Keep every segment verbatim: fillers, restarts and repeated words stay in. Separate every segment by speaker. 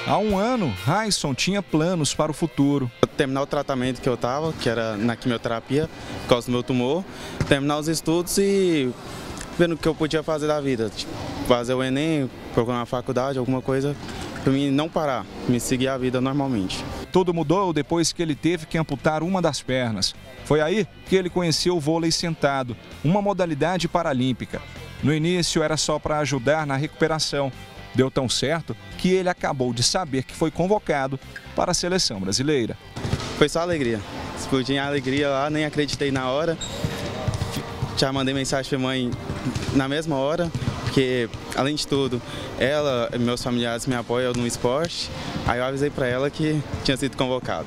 Speaker 1: Há um ano, Raisson tinha planos para o futuro.
Speaker 2: Terminar o tratamento que eu estava, que era na quimioterapia, por causa do meu tumor, terminar os estudos e vendo o que eu podia fazer da vida. Tipo, fazer o Enem, procurar uma faculdade, alguma coisa, para mim não parar, me seguir a vida normalmente.
Speaker 1: Tudo mudou depois que ele teve que amputar uma das pernas. Foi aí que ele conheceu o vôlei sentado, uma modalidade paralímpica. No início era só para ajudar na recuperação. Deu tão certo que ele acabou de saber que foi convocado para a seleção brasileira.
Speaker 2: Foi só alegria. Explodi em alegria lá, nem acreditei na hora. Já mandei mensagem para minha mãe na mesma hora, porque, além de tudo, ela e meus familiares me apoiam no esporte. Aí eu avisei para ela que tinha sido convocado.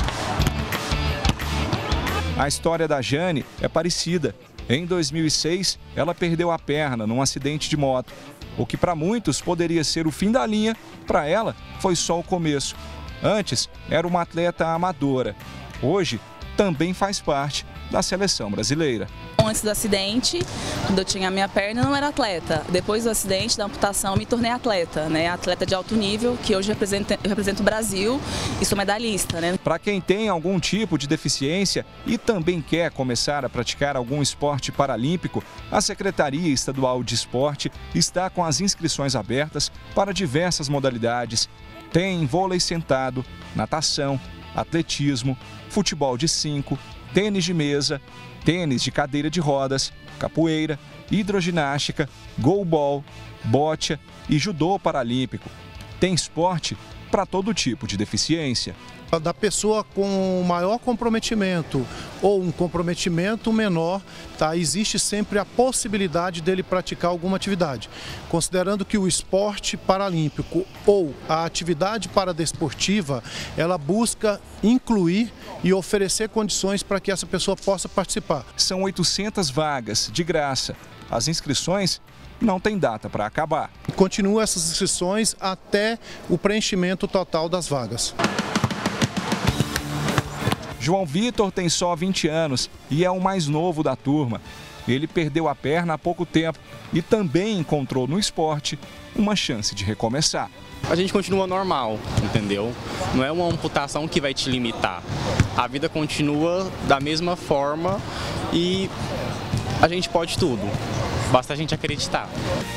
Speaker 1: A história da Jane é parecida. Em dois mil e seis, ela perdeu a perna num acidente de moto. O que para muitos poderia ser o fim da linha, para ela foi só o começo. Antes, era uma atleta amadora. Hoje, também faz parte da seleção brasileira.
Speaker 3: Antes do acidente, quando eu tinha a minha perna, eu não era atleta. Depois do acidente, da amputação, eu me tornei atleta, né? Atleta de alto nível, que hoje represento, eu represento o Brasil e sou medalhista, né?
Speaker 1: Para quem tem algum tipo de deficiência e também quer começar a praticar algum esporte paralímpico, a Secretaria Estadual de Esporte está com as inscrições abertas para diversas modalidades. Tem vôlei sentado, natação, atletismo, futebol de cinco, tênis de mesa, tênis de cadeira de rodas, capoeira, hidroginástica, goalball, bocha e judô paralímpico. Tem esporte para todo tipo de deficiência.
Speaker 4: Da pessoa com maior comprometimento ou um comprometimento menor, tá? Existe sempre a possibilidade dele praticar alguma atividade. Considerando que o esporte paralímpico ou a atividade paradesportiva, ela busca incluir e oferecer condições para que essa pessoa possa participar.
Speaker 1: São oitocentas vagas, de graça. As inscrições não têm data para acabar.
Speaker 4: Continuam essas inscrições até o preenchimento total das vagas.
Speaker 1: João Vitor tem só vinte anos e é o mais novo da turma. Ele perdeu a perna há pouco tempo e também encontrou no esporte uma chance de recomeçar.
Speaker 5: A gente continua normal, entendeu? Não é uma amputação que vai te limitar. A vida continua da mesma forma e a gente pode tudo. Basta a gente acreditar.